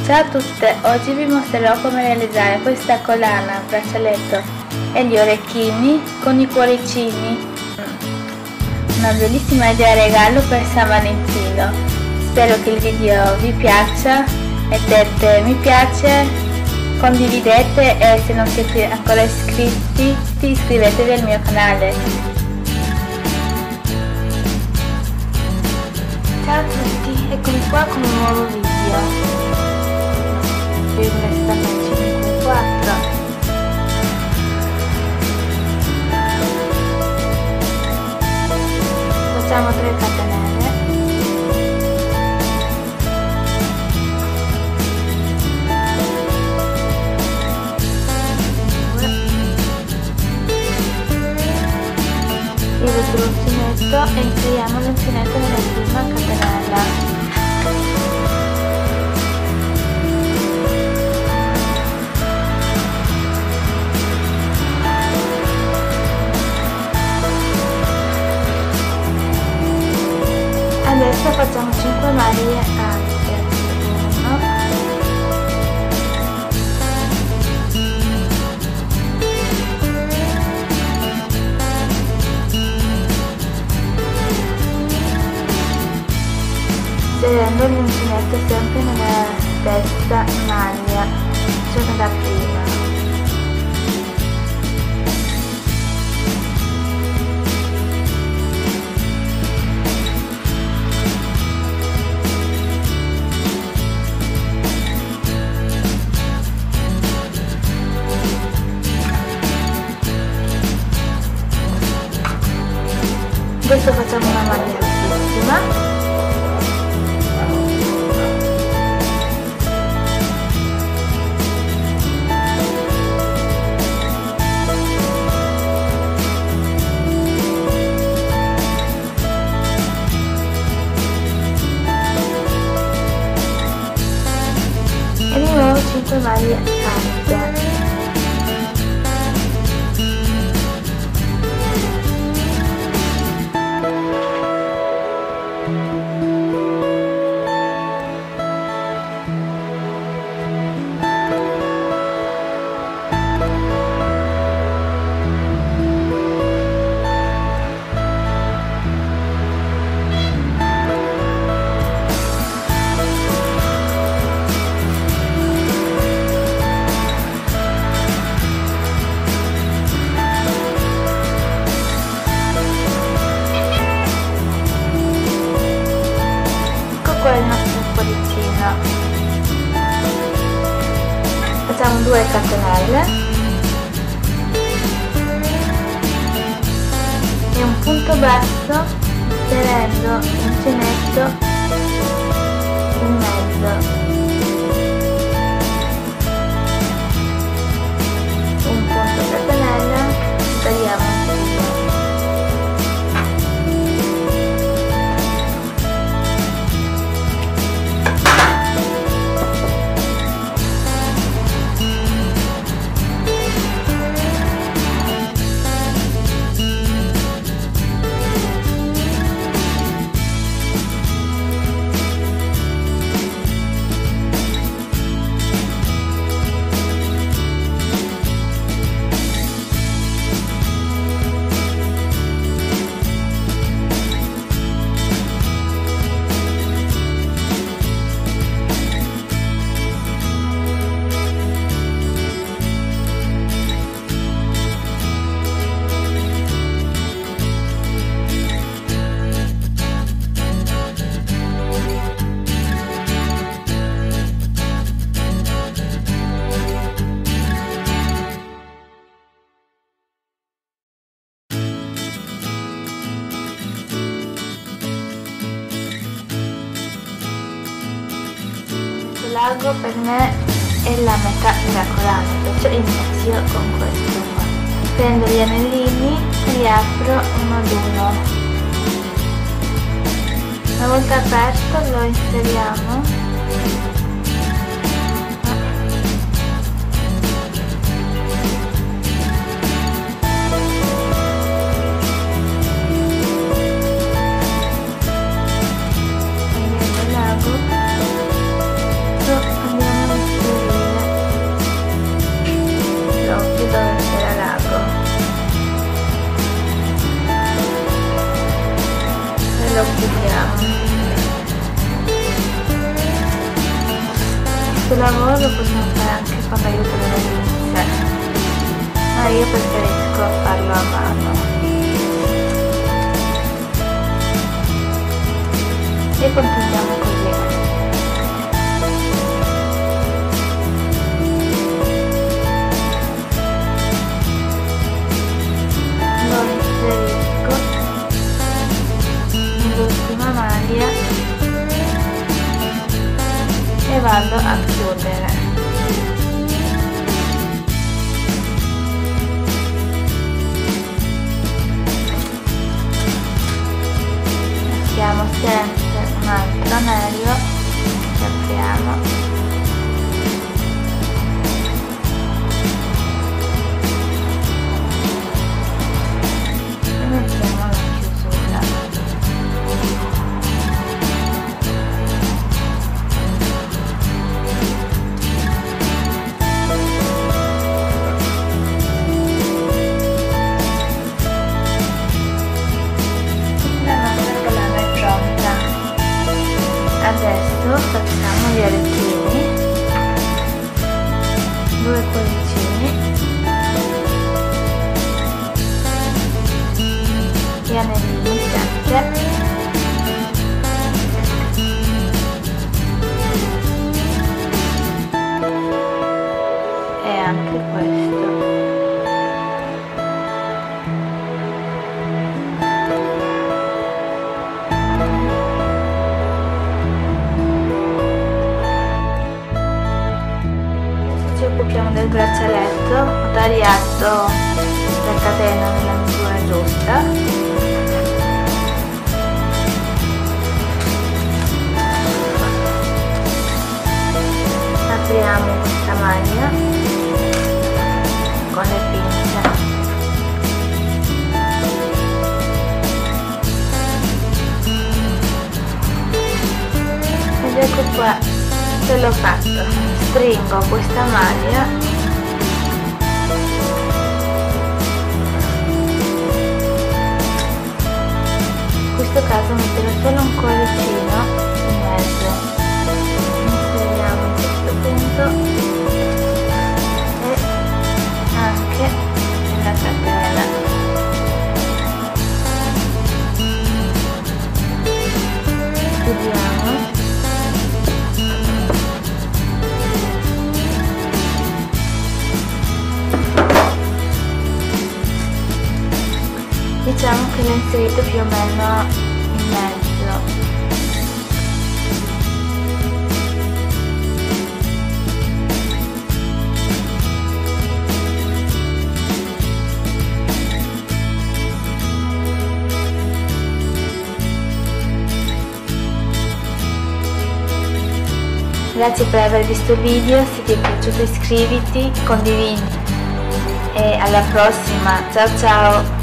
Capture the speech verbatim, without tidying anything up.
Ciao a tutte, oggi vi mostrerò come realizzare questa collana, braccialetto e gli orecchini con i cuoricini. Una bellissima idea regalo per San Valentino. Spero che il video vi piaccia, mettete mi piace, condividete e se non siete ancora iscritti iscrivetevi al mio canale. Ciao a tutti, eccomi qua con un nuovo video. Questa cinque quattro. Facciamo tre catenelle. Il l'uncinetto e inseriamo l'uncinetto nella prima catenella. Adesso facciamo cinque maglie alte. uno, inserendo l'uncinetto sempre nella stessa maglia, cioè nella prima. Adesso facciamo una maglia altissima. E di nuovo cinque maglie alte. Qua è il nostro cuoricino. Facciamo due catenelle e un punto basso inserendo l'uncinetto in mezzo. Un punto catenella, tagliamo un filo. Largo per me è la metà della collana, perciò inizio con questo qua. Prendo gli anellini e li apro uno ad uno. Una volta aperto lo inseriamo andiamo questo lavoro lo possiamo fare anche con l'aiuto della pinza, ma io preferisco farlo a mano. E continuiamo così. Lo inserisco nell'ultima maglia e vado a chiudere. Mettiamo sempre un altro anello che apriamo e mettiamo la chiusura. Adesso facciamo gli orecchini, due cuoricini, gli anellini sempre e anche questo. Ci occupiamo del braccialetto, ho tagliato la catena nella misura giusta. Apriamo questa maglia con le pinze ed ecco qua che l'ho fatto. Stringo questa maglia in questo caso metterò solo un cuoricino in mezzo, inseriamo in questo punto e anche nella catena. Chiudiamo. Diciamo che l'ho inserito più o meno in mezzo. Grazie per aver visto il video, se ti è piaciuto iscriviti, condividi e alla prossima, ciao ciao!